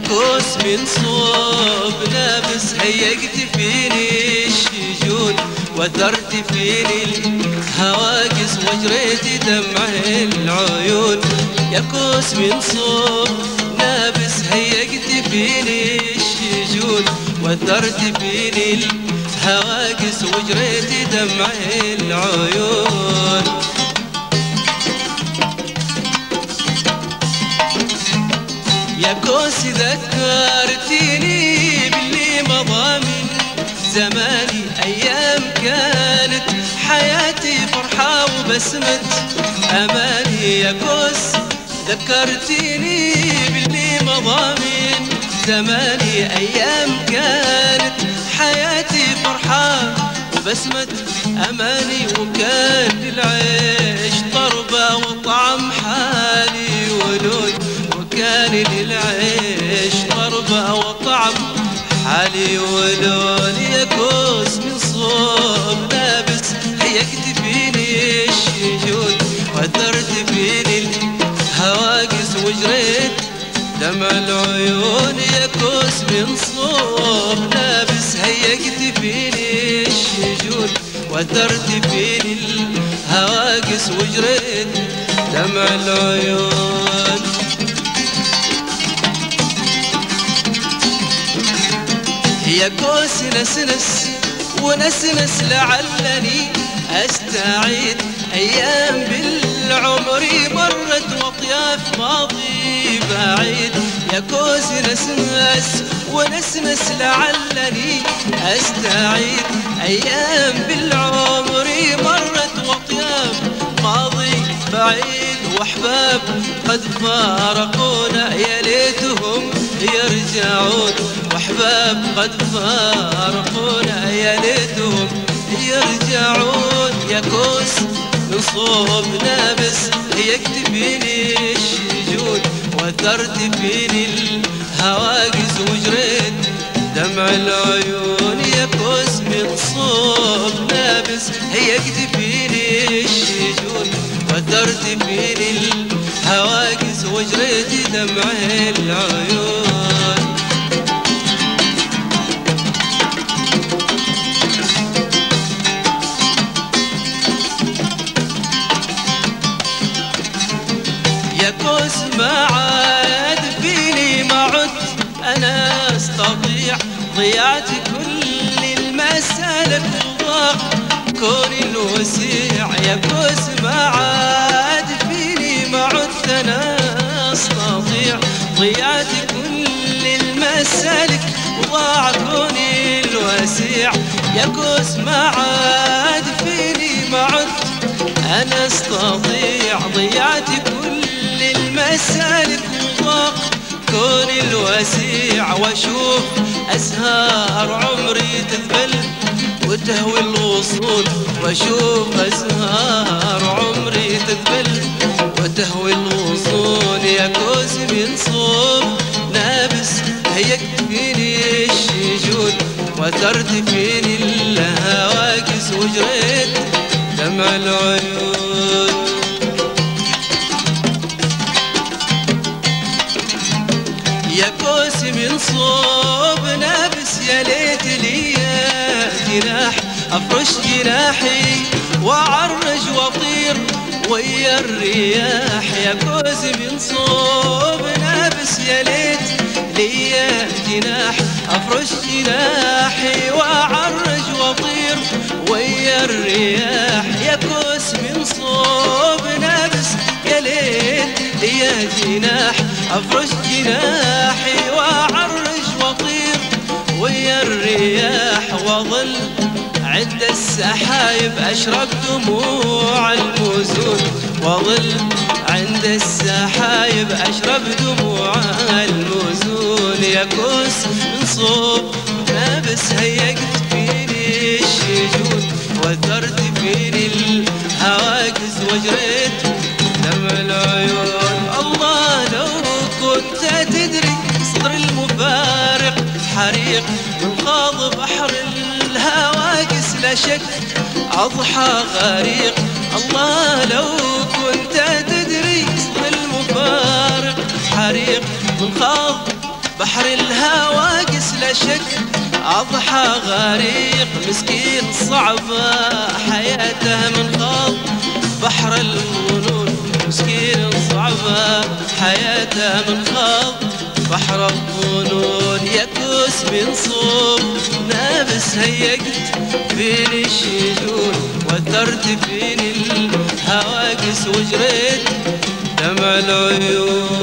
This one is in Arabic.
كوس من صوب نابس هيقت فيني الشجون وثرت فيني الهواجس وجريت دمع العيون. يا كوس من صوب نابس هيقت فيني الشجون وثرت فيني الهواجس وجريت دمع العيون. يا كوس ذكرتيني باللي مضى من زماني، أيام كانت حياتي فرحة وبسمة أماني. يا كوس ذكرتيني باللي مضى من زماني، أيام كانت حياتي فرحة وبسمة أماني. وكان للعيش طربة وطعم حالي ولون، وكان للعيش طربة وطعم حالي ولون. يا كوس من صوب نابس هيقت فيني الشجون وثرت فيني الهواجس وجريت دمع العيون. يا كوس من صوب نابس هيقت فيني الشجون وثرت فيني الهواجس وجريت دمع العيون. يا كوس نسنس ونسنس لعلني أستعيد أيام بالعمر مرت وأطياف ماضي بعيد. يا كوس نسنس ونسنس لعلني أستعيد أيام بالعمر مرت وأطياف ماضي بعيد. وأحباب قد فارقونا يا ليتهم يرجعون، وأحباب قد فارقونا يا ليتهم يرجعون. يا كوس من صوب نابس هيقت فيني الشجون وثرت فيني الهواجس وجريت دمع العيون. يا كوس من صوب نابس هيقت فيني الشجون وثرت فيني الهواجس وجريت دمع العيون. يا كوس ما عاد فيني ما عدت أنا أستطيع ضيعت كل المسالك وضاق كوني الوسيع. يا كوس ما عاد فيني ما عدت أنا أستطيع ضيعت كل المسالك وضاع كوني الوسيع. يا كوس ما عاد فيني ما عدت أنا أستطيع ضيعت كل المسالك وضاق كوني الوسيع. واشوف أزهار عمري تذبل وتهوي الغصون، واشوف أزهار عمري تذبل وتهوي الغصون. يا كوس من صوب نابس هيقت فيني الشجون وثرت فيني الهواجس وجريت دمع العيون. يا كوس من صوب نابس يا ليت لي جناح أفرش جناحي وأعرج وأطير ويا الرياح. يا كوس من صوب نابس يا ليت لي جناح أفرش جناحي وأعرج وأطير ويا الرياح. يا كوس من صوب نابس يا ليت لي جناح أفرش جناحي وأعرج وأطير ويا الرياح. وأظل عند السحايب أشرب دموع الموزون، وأظل عند السحايب أشرب دموع الموزون. يا كوس من صوب نابس هيقت فيني الشجون وثرت فيني الهواجس وجريت دمع العيون. الله لو كنت تدري صدر المفارق حريق من خاض بحر الهواجس لا شك أضحى غريق. الله لو كنت تدري صدر المفارق حريق من خاض بحر ولا شك أضحى غريق مسكين صعبة حياته من خاض بحر الظنون، مسكين صعبة حياته من خاض بحر الظنون. يكوس من صوب نابس هيقت فيني الشجون، وثرت فيني الهواجس وجريت دمع العيون.